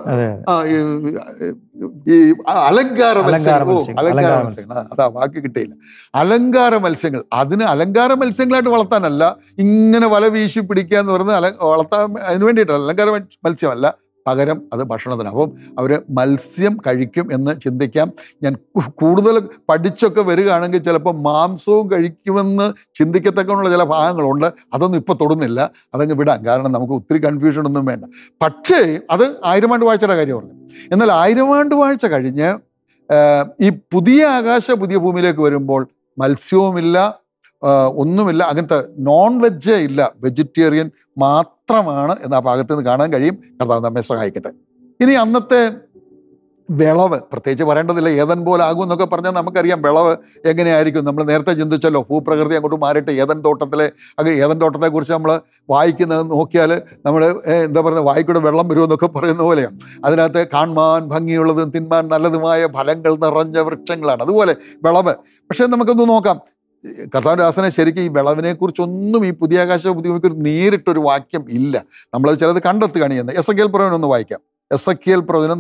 ഈ അലങ്കാര മത്സ്യങ്ങൾ, അതാ വാക്ക് കിട്ടിയില്ല, അലങ്കാര മത്സ്യങ്ങൾ. അതിന് അലങ്കാര മത്സ്യങ്ങളായിട്ട് വളർത്താനല്ല, ഇങ്ങനെ വല വീശി പിടിക്കുക എന്ന് പറയുന്നത് വളർത്താൻ അതിന് വേണ്ടിയിട്ടല്ല, അലങ്കാര മത്സ്യമല്ല, പകരം അത് ഭക്ഷണത്തിന്. അപ്പം അവർ മത്സ്യം കഴിക്കും എന്ന് ചിന്തിക്കാം. ഞാൻ കൂടുതൽ പഠിച്ചൊക്കെ വരികയാണെങ്കിൽ ചിലപ്പോൾ മാംസവും കഴിക്കുമെന്ന് ചിന്തിക്കത്തക്കുള്ള ചില ഭാഗങ്ങളുണ്ട്. അതൊന്നും ഇപ്പോൾ തൊടുന്നില്ല, അതങ്ങ് വിടാം, കാരണം നമുക്ക് ഒത്തിരി കൺഫ്യൂഷൻ ഒന്നും വേണ്ട. പക്ഷേ അത് ആയിരം ആണ്ട് വാഴ്ചയുടെ കാര്യം പറഞ്ഞു. എന്നാൽ ആയിരം ആണ്ട് വാഴ്ച കഴിഞ്ഞ് ഈ പുതിയ ആകാശ പുതിയ ഭൂമിയിലേക്ക് വരുമ്പോൾ മത്സ്യവുമില്ല, ഒന്നുമില്ല, അങ്ങനത്തെ നോൺ വെജേ ഇല്ല, വെജിറ്റേറിയൻ മാത്രമാണ് എന്ന് ആ ഭാഗത്ത് നിന്ന് കാണാൻ കഴിയും. കർത്താവ് നമ്മെ സഹായിക്കട്ടെ. ഇനി അന്നത്തെ വിളവ് പ്രത്യേകിച്ച് പറയേണ്ടതില്ല, ഏതൻ പോലെ ആകും എന്നൊക്കെ പറഞ്ഞാൽ നമുക്കറിയാം വിളവ് എങ്ങനെയായിരിക്കും. നമ്മൾ നേരത്തെ ചിന്തിച്ചല്ലോ, ഭൂപ്രകൃതി അങ്ങോട്ട് മാറിയിട്ട് ഏതൻ തോട്ടത്തെക്കുറിച്ച് നമ്മൾ വായിക്കുന്നത് നോക്കിയാൽ നമ്മൾ എന്താ പറയുന്നത്, വായിക്കൂടെ വെള്ളം വരുമെന്നൊക്കെ പറയുന്ന പോലെയാണ്. അതിനകത്ത് കാണാൻ ഭംഗിയുള്ളതും തിന്മാൻ നല്ലതുമായ ഫലങ്ങൾ നിറഞ്ഞ വൃക്ഷങ്ങളാണ്. അതുപോലെ വിളവ്. പക്ഷേ നമുക്കൊന്ന് നോക്കാം, കർത്താവിൻ്റെ ദാസനെ ശരിക്കും ഈ വിളവിനെ കുറിച്ചൊന്നും ഈ പുതിയ ആകാശ പുതിയ ഭൂമിക്ക് നേരിട്ടൊരു വാക്യം ഇല്ല. നമ്മളത് ചിലത് കണ്ടെത്തുകയാണ് ചെയ്യുന്നത്. എസെക്കിയേൽ പ്രവചനം ഒന്ന് വായിക്കാം. എസെക്കിയേൽ പ്രവചനം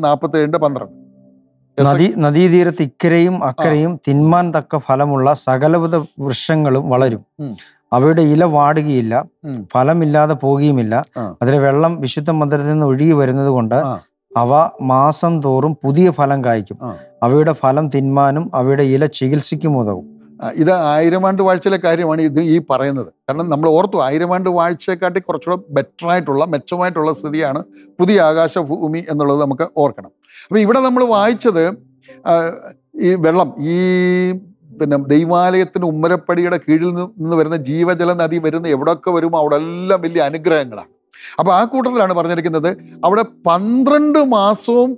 47:12.
നദീതീരത്ത് ഇക്കരയും അക്കരയും തിന്മാൻ തക്ക ഫലമുള്ള സകലവിധ വൃക്ഷങ്ങളും വളരും. അവയുടെ ഇല വാടുകയില്ല, ഫലമില്ലാതെ പോകുകയുമില്ല. അതിലെ വെള്ളം വിശുദ്ധ മന്ദിരത്തിൽ നിന്ന് ഒഴുകി വരുന്നത് കൊണ്ട് അവ മാസം തോറും പുതിയ ഫലം കായ്ക്കും. അവയുടെ ഫലം തിന്മാനും അവയുടെ ഇല ചികിത്സയ്ക്കും ഉതവും.
ഇത് ആയിരം ആണ്ട് വാഴ്ചയിലെ കാര്യമാണ് ഇത് ഈ പറയുന്നത്. കാരണം നമ്മൾ ഓർത്തു, ആയിരം ആണ്ട് വാഴ്ചയെക്കാട്ടി കുറച്ചുകൂടെ ബെറ്ററായിട്ടുള്ള മെച്ചമായിട്ടുള്ള സ്ഥിതിയാണ് പുതിയ ആകാശ ഭൂമി എന്നുള്ളത് നമുക്ക് ഓർക്കണം. അപ്പോൾ ഇവിടെ നമ്മൾ വായിച്ചത് ഈ വെള്ളം, ഈ ദൈവാലയത്തിന് ഉമ്മരപ്പടിയുടെ കീഴിൽ നിന്ന് വരുന്ന ജീവജല നദി വരുന്ന എവിടെയൊക്കെ വരുമോ അവിടെ എല്ലാം വലിയ അനുഗ്രഹങ്ങളാണ്. അപ്പോൾ ആ കൂട്ടത്തിലാണ് പറഞ്ഞിരിക്കുന്നത് അവിടെ 12 മാസവും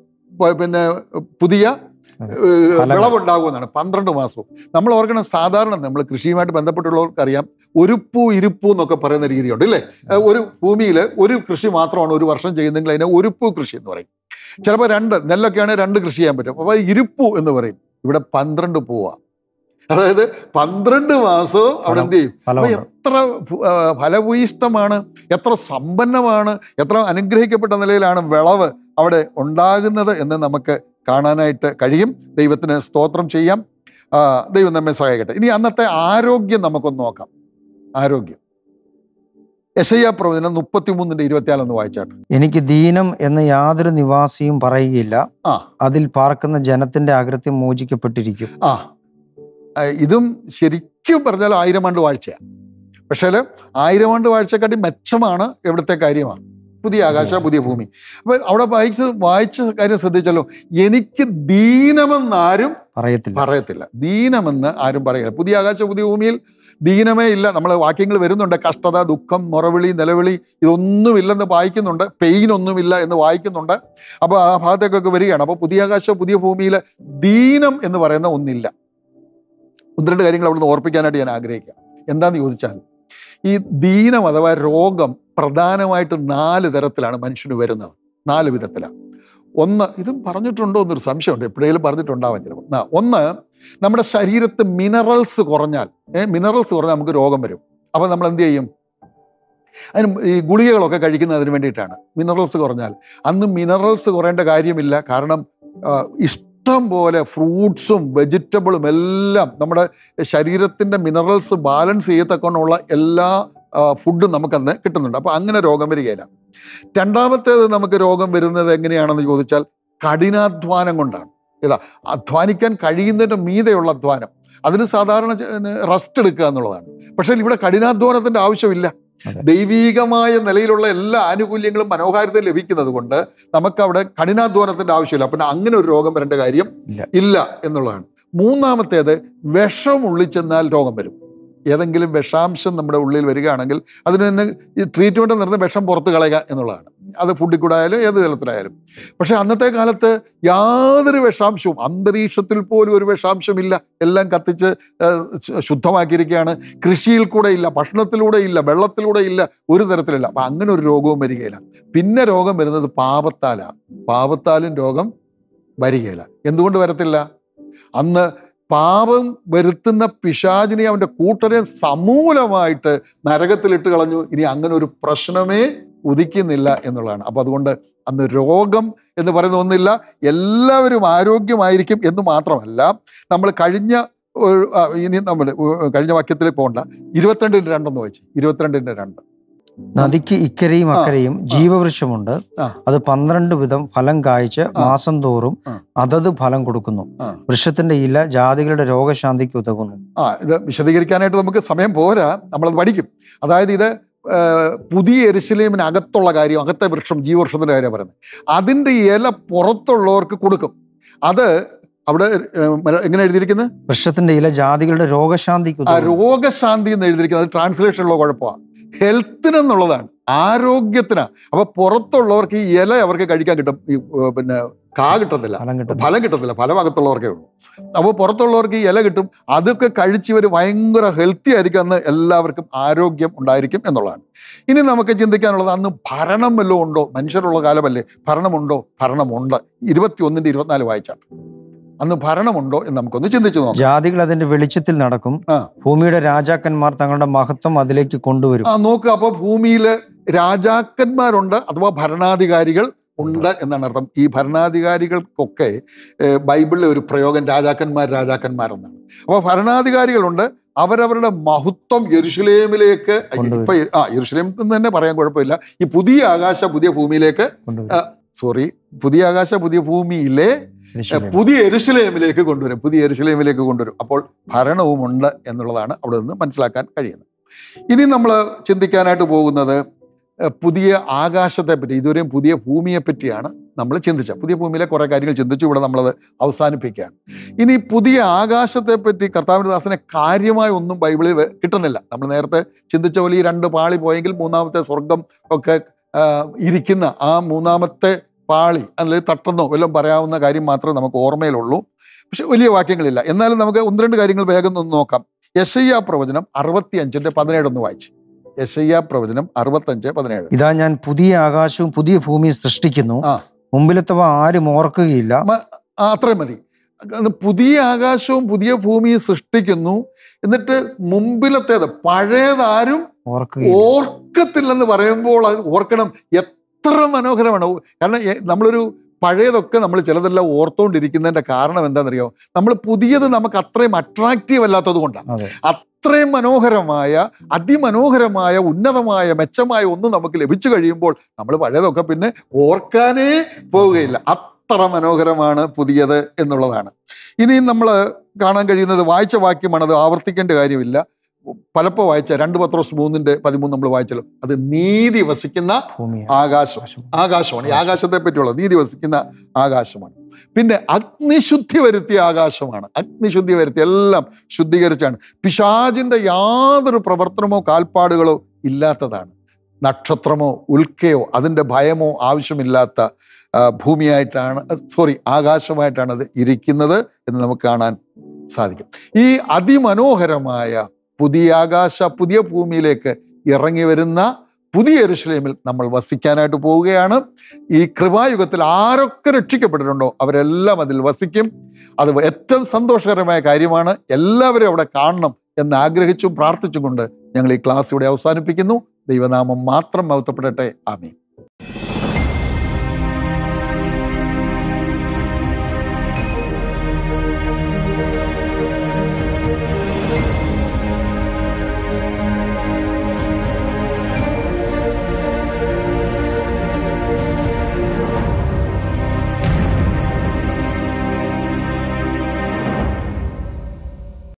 പുതിയ വിളവുണ്ടാകുമെന്നാണ്. 12 മാസവും. നമ്മൾ ഓർക്കണം, സാധാരണ നമ്മൾ കൃഷിയുമായിട്ട് ബന്ധപ്പെട്ടുള്ളവർക്കറിയാം, ഒരുപ്പൂ ഇരുപ്പൂ എന്നൊക്കെ പറയുന്ന രീതിയുണ്ട് ഇല്ലേ. ഒരു ഭൂമിയിൽ ഒരു കൃഷി മാത്രമാണ് ഒരു വർഷം ചെയ്യുന്നതെങ്കിൽ അതിനെ ഒരുപ്പൂ കൃഷി എന്ന് പറയും. ചിലപ്പോൾ 2 നെല്ലൊക്കെയാണെങ്കിൽ 2 കൃഷി ചെയ്യാൻ പറ്റും. അപ്പോൾ ഇരുപ്പൂ എന്ന് പറയും. ഇവിടെ 12 പൂവാ, അതായത് 12 മാസവും അവിടെ എന്ത് ചെയ്യും. അപ്പൊ എത്ര ഫലഭൂയിഷ്ടമാണ്, എത്ര സമ്പന്നമാണ്, എത്ര അനുഗ്രഹിക്കപ്പെട്ട നിലയിലാണ് വിളവ് അവിടെ ഉണ്ടാകുന്നത് എന്ന് നമുക്ക് കാണാനായിട്ട് കഴിയും. ദൈവത്തിന് സ്തോത്രം ചെയ്യാം. ദൈവം നമ്മെ സഹായിക്കട്ടെ. ഇനി അന്നത്തെ ആരോഗ്യം നമുക്കൊന്ന് നോക്കാം. ആരോഗ്യം യെശയ്യാ പ്രവചനം 33:24 ഒന്ന് വായിച്ചാട്ടെ.
എനിക്ക് ദീനം എന്ന് യാതൊരു നിവാസിയും പറയുകയില്ല, അതിൽ പാർക്കുന്ന ജനത്തിന്റെ അകൃത്യം മോചിക്കപ്പെട്ടിരിക്കും.
ഇതും ശരിക്കും പറഞ്ഞാൽ 1000 ആണ്ട് വാഴ്ചയാണ്. പക്ഷേ 1000 ആണ്ട് വാഴ്ചക്കാട്ടി മെച്ചമാണ് എവിടുത്തെ കാര്യമാണ് പുതിയ ആകാശ പുതിയ ഭൂമി. അപ്പൊ അവിടെ വായിച്ച കാര്യം ശ്രദ്ധിച്ചല്ലോ, എനിക്ക് ദീനമെന്നാരും പറയത്തില്ല. ദീനമെന്ന് ആരും പറയില്ല. പുതിയ ആകാശ പുതിയ ഭൂമിയിൽ ദീനമേ ഇല്ല. നമ്മൾ വാക്യങ്ങൾ വരുന്നുണ്ട്. കഷ്ടത, ദുഃഖം, മുറവിളി, നിലവിളി ഇതൊന്നുമില്ലെന്ന് വായിക്കുന്നുണ്ട്. പെയിൻ ഒന്നുമില്ല എന്ന് വായിക്കുന്നുണ്ട്. അപ്പോൾ ആ ഭാഗത്തേക്കൊക്കെ വരികയാണ്. അപ്പോൾ പുതിയ ആകാശ പുതിയ ഭൂമിയിൽ ദീനം എന്ന് പറയുന്ന ഒന്നില്ല. ഒന്ന് രണ്ട് കാര്യങ്ങൾ അവിടുന്ന് ഓർപ്പിക്കാനായിട്ട് ഞാൻ ആഗ്രഹിക്കാം. എന്താന്ന് ചോദിച്ചാൽ, ഈ ദീനം അഥവാ രോഗം പ്രധാനമായിട്ട് 4 തരത്തിലാണ് മനുഷ്യന് വരുന്നത്. 4 വിധത്തിലാണ്. ഒന്ന്, ഇതും പറഞ്ഞിട്ടുണ്ടോ എന്നൊരു സംശയമുണ്ട്, എപ്പോഴേലും പറഞ്ഞിട്ടുണ്ടാവാൻ ചിലപ്പോൾ. ഒന്ന്, നമ്മുടെ ശരീരത്ത് മിനറൽസ് കുറഞ്ഞാൽ നമുക്ക് രോഗം വരും. അപ്പോൾ നമ്മൾ എന്ത് ചെയ്യും? അതിന് ഈ ഗുളികകളൊക്കെ കഴിക്കുന്നത് അതിന് വേണ്ടിയിട്ടാണ്. മിനറൽസ് കുറഞ്ഞാൽ, അന്ന് മിനറൽസ് കുറയേണ്ട കാര്യമില്ല. കാരണം ഇഷ്ടം പോലെ ഫ്രൂട്ട്സും വെജിറ്റബിളും എല്ലാം നമ്മുടെ ശരീരത്തിൻ്റെ മിനറൽസ് ബാലൻസ് ചെയ്യത്തക്കൊണ്ടുള്ള എല്ലാ ഫുഡും നമുക്കന്ന് കിട്ടുന്നുണ്ട്. അപ്പോൾ അങ്ങനെ രോഗം വരികയില്ല. രണ്ടാമത്തേത്, നമുക്ക് രോഗം വരുന്നത് എങ്ങനെയാണെന്ന് ചോദിച്ചാൽ കഠിനാധ്വാനം കൊണ്ടാണ്. അധ്വാനിക്കാൻ കഴിയുന്നതിൻ്റെ മീതെയുള്ള അധ്വാനം. അതിന് സാധാരണ റെസ്റ്റ് എടുക്കുക എന്നുള്ളതാണ്. പക്ഷേ ഇവിടെ കഠിനാധ്വാനത്തിൻ്റെ ആവശ്യമില്ല. ദൈവീകമായ നിലയിലുള്ള എല്ലാ ആനുകൂല്യങ്ങളും മനോഹാരിത ലഭിക്കുന്നത് കൊണ്ട് നമുക്കവിടെ കഠിനാധ്വാനത്തിൻ്റെ ആവശ്യമില്ല. പിന്നെ അങ്ങനെ ഒരു രോഗം വരേണ്ട കാര്യം ഇല്ല എന്നുള്ളതാണ്. മൂന്നാമത്തേത്, വിഷം ഉള്ളിച്ചെന്നാൽ രോഗം വരും. ഏതെങ്കിലും വിഷാംശം നമ്മുടെ ഉള്ളിൽ വരികയാണെങ്കിൽ അതിന് തന്നെ ഈ ട്രീറ്റ്മെൻറ്റ് നടന്ന് വിഷം പുറത്ത് കളയുക എന്നുള്ളതാണ്. അത് ഫുഡിൽ കൂടെ ആയാലും ഏത് തലത്തിലായാലും. പക്ഷെ അന്നത്തെ കാലത്ത് യാതൊരു വിഷാംശവും, അന്തരീക്ഷത്തിൽ പോലും ഒരു വിഷാംശമില്ല. എല്ലാം കത്തിച്ച് ശുദ്ധമാക്കിയിരിക്കുകയാണ്. കൃഷിയിൽ കൂടെ ഇല്ല, ഭക്ഷണത്തിലൂടെ ഇല്ല, വെള്ളത്തിലൂടെ ഇല്ല, ഒരു തരത്തിലില്ല. അപ്പം അങ്ങനെ ഒരു രോഗവും വരികയില്ല. പിന്നെ രോഗം വരുന്നത് പാപത്താലാണ്. പാപത്താലും രോഗം വരികയില്ല. എന്തുകൊണ്ട് വരത്തില്ല? അന്ന് പാപം വരുത്തുന്ന പിശാചിനെ അവൻ്റെ കൂട്ടരെ സമൂലമായിട്ട് നരകത്തിലിട്ട് കളഞ്ഞു. ഇനി അങ്ങനെ ഒരു പ്രശ്നമേ ഉദിക്കുന്നില്ല എന്നുള്ളതാണ്. അപ്പോൾ അതുകൊണ്ട് അന്ന് രോഗം എന്ന് പറയുന്ന ഒന്നില്ല. എല്ലാവരും ആരോഗ്യമായിരിക്കും എന്ന് മാത്രമല്ല, നമ്മൾ കഴിഞ്ഞ വാക്യത്തിൽ പോകണ്ട, 22:2 വായിച്ചു. 22:2.
നദിക്ക് ഇക്കരയും അക്കരയും ജീവവൃക്ഷമുണ്ട്. അത് 12 വിധം ഫലം കായ്ച്ച് മാസം തോറും അതത് ഫലം കൊടുക്കുന്നു. വൃക്ഷത്തിന്റെ ഇല ജാതികളുടെ രോഗശാന്തിക്ക് ഉതകുന്നു.
ഇത് വിശദീകരിക്കാനായിട്ട് നമുക്ക് സമയം പോരാ, നമ്മളത് പഠിക്കും. അതായത് ഇത് പുതിയ യെരുശലേമിനകത്തുള്ള കാര്യം, അകത്തെ വൃക്ഷം, ജീവവൃക്ഷത്തിന്റെ കാര്യം പറയുന്നത്. അതിന്റെ ഇല പുറത്തുള്ളവർക്ക് കൊടുക്കും. അത് അവിടെ എങ്ങനെ എഴുതിയിരിക്കുന്നത്?
വൃക്ഷത്തിന്റെ ഇല ജാതികളുടെ രോഗശാന്തിക്ക്.
രോഗശാന്തി എന്ന് എഴുതിയിരിക്കുന്നത് അത് ട്രാൻസ്ലേഷനുള്ള കുഴപ്പമാണ്. ഹെൽത്തിനെന്നുള്ളതാണ്, ആരോഗ്യത്തിനാണ്. അപ്പൊ പുറത്തുള്ളവർക്ക് ഈ ഇല അവർക്ക് കഴിക്കാൻ കിട്ടും, ഈ പിന്നെ കിട്ടത്തില്ല, ഫലം കിട്ടത്തില്ല, ഫലം അകത്തുള്ളവർക്കേ ഉള്ളൂ. അപ്പോൾ പുറത്തുള്ളവർക്ക് ഈ ഇല കിട്ടും. അതൊക്കെ കഴിച്ചവർ ഭയങ്കര ഹെൽത്തി ആയിരിക്കും, അന്ന് എല്ലാവർക്കും ആരോഗ്യം ഉണ്ടായിരിക്കും എന്നുള്ളതാണ്. ഇനി നമുക്ക് ചിന്തിക്കാനുള്ളത്, അന്ന് ഭരണം വല്ലതും ഉണ്ടോ? മനുഷ്യരുള്ള കാലമല്ലേ, ഭരണമുണ്ടോ? ഭരണമുണ്ട്. 21:24 വായിച്ചാണ്. അന്ന് ഭരണമുണ്ടോ എന്ന് നമുക്കൊന്ന് ചിന്തിച്ചു നോക്കാം.
ജാതികൾ അതിന്റെ വെളിച്ചത്തിൽ നടക്കും, ഭൂമിയുടെ രാജാക്കന്മാർ തങ്ങളുടെ മഹത്വം അതിലേക്ക് കൊണ്ടുവരും.
നോക്കുക, അപ്പൊ ഭൂമിയില് രാജാക്കന്മാരുണ്ട് അഥവാ ഭരണാധികാരികൾ ഉണ്ട് എന്നാണ് അർത്ഥം. ഈ ഭരണാധികാരികൾക്കൊക്കെ ബൈബിളിലെ ഒരു പ്രയോഗം രാജാക്കന്മാരെന്നാണ്. അപ്പോൾ ഭരണാധികാരികളുണ്ട്, അവരവരുടെ മഹത്വം യെരുശലേമിലേക്ക്, ഇപ്പൊ യെരുശലേമിൽ നിന്ന് തന്നെ പറയാൻ കുഴപ്പമില്ല, ഈ പുതിയ ആകാശ പുതിയ ഭൂമിയിലേക്ക്, പുതിയ ആകാശ പുതിയ ഭൂമിയിലെ പുതിയ യെരുശലേമിലേക്ക് കൊണ്ടുവരും. പുതിയ യെരുശലേമിലേക്ക് കൊണ്ടുവരും. അപ്പോൾ ഭരണവുമുണ്ട് എന്നുള്ളതാണ് അവിടെ നിന്ന് മനസ്സിലാക്കാൻ കഴിയുന്നത്. ഇനി നമ്മൾ ചിന്തിക്കാനായിട്ട് പോകുന്നത് പുതിയ ആകാശത്തെ പറ്റി. ഇതുവരെയും പുതിയ ഭൂമിയെ പറ്റിയാണ് നമ്മൾ ചിന്തിച്ചത്. പുതിയ ഭൂമിയിലെ കുറേ കാര്യങ്ങൾ ചിന്തിച്ചു, ഇവിടെ നമ്മളത് അവസാനിപ്പിക്കുകയാണ്. ഇനി പുതിയ ആകാശത്തെ പറ്റി കർത്താവിൻ്റെ ദാസനെ കാര്യമായി ഒന്നും ബൈബിളിൽ കിട്ടുന്നില്ല. നമ്മൾ നേരത്തെ ചിന്തിച്ച പോലെ ഈ 2 പാളി പോയെങ്കിൽ മൂന്നാമത്തെ സ്വർഗം ഒക്കെ ഇരിക്കുന്ന ആ മൂന്നാമത്തെ പാളി അല്ലെങ്കിൽ തട്ടെന്നോ വല്ലതും പറയാവുന്ന കാര്യം മാത്രമേ നമുക്ക് ഓർമ്മയിലുള്ളൂ. പക്ഷെ വലിയ വാക്യങ്ങളില്ല. എന്നാലും നമുക്ക് 1-2 കാര്യങ്ങൾ വേഗം ഒന്ന് നോക്കാം. യെശയ്യാ പ്രവചനം 65:17 ഒന്ന് വായിച്ചു. യെശയ്യാ പ്രവചനം 65:17.
ഇതാ ഞാൻ പുതിയ ആകാശവും പുതിയ ഭൂമിയും സൃഷ്ടിക്കുന്നു, മുമ്പിലത്തവ ആരും ഓർക്കുകയില്ല.
അത്രയും മതി. പുതിയ ആകാശവും പുതിയ ഭൂമിയും സൃഷ്ടിക്കുന്നു, എന്നിട്ട് മുമ്പിലത്തേത് പഴയതാരും ഓർക്കത്തില്ലെന്ന് പറയുമ്പോൾ അത് ഓർക്കണം. എത്ര മനോഹരമാണ്. കാരണം നമ്മളൊരു പഴയതൊക്കെ നമ്മൾ ചിലതെല്ലാം ഓർത്തുകൊണ്ടിരിക്കുന്നതിൻ്റെ കാരണം എന്താണെന്നറിയോ? നമ്മൾ പുതിയത് നമുക്ക് അത്രയും അട്രാക്റ്റീവ് അല്ലാത്തത് കൊണ്ടാണ്. അത്രയും മനോഹരമായ, അതിമനോഹരമായ, ഉന്നതമായ, മെച്ചമായ ഒന്ന് നമുക്ക് ലഭിച്ചു കഴിയുമ്പോൾ നമ്മൾ പഴയതൊക്കെ പിന്നെ ഓർക്കാനേ പോവുകയില്ല. അത്ര മനോഹരമാണ് പുതിയത് എന്നുള്ളതാണ്. ഇനിയും നമ്മൾ കാണാൻ കഴിയുന്നത് വായിച്ച വാക്യമാണ്, അത് ആവർത്തിക്കേണ്ട കാര്യമില്ല. പലപ്പോൾ വായിച്ച 2 പത്രോസ് 3:13 നമ്മൾ വായിച്ചല്ലോ. അത് നീതി വസിക്കുന്ന ആകാശമാണ്. ഈ ആകാശത്തെ പറ്റിയുള്ള നീതി വസിക്കുന്ന ആകാശമാണ്. പിന്നെ അഗ്നിശുദ്ധി വരുത്തിയ ആകാശമാണ്. അഗ്നിശുദ്ധി വരുത്തി എല്ലാം ശുദ്ധീകരിച്ചാണ്. പിശാചിൻ്റെ യാതൊരു പ്രവർത്തനമോ കാൽപ്പാടുകളോ ഇല്ലാത്തതാണ്. നക്ഷത്രമോ ഉൽക്കയോ അതിൻ്റെ ഭയമോ ആവശ്യമില്ലാത്ത ആകാശമായിട്ടാണ് അത് ഇരിക്കുന്നത് എന്ന് നമുക്ക് കാണാൻ സാധിക്കും. ഈ അതിമനോഹരമായ പുതിയ ആകാശ പുതിയ ഭൂമിയിലേക്ക് ഇറങ്ങി വരുന്ന പുതിയ യെരൂശലേമിൽ നമ്മൾ വസിക്കാനായിട്ട് പോവുകയാണ്. ഈ കൃപായുഗത്തിൽ ആരൊക്കെ രക്ഷിക്കപ്പെട്ടിട്ടുണ്ടോ അവരെല്ലാം അതിൽ വസിക്കും. അത് ഏറ്റവും സന്തോഷകരമായ കാര്യമാണ്. എല്ലാവരും അവിടെ കാണണം എന്ന് ആഗ്രഹിച്ചും പ്രാർത്ഥിച്ചും കൊണ്ട് ഞങ്ങൾ ഈ ക്ലാസ് ഇവിടെ അവസാനിപ്പിക്കുന്നു. ദൈവനാമം മാത്രം മഹത്വപ്പെടട്ടെ. ആമേൻ.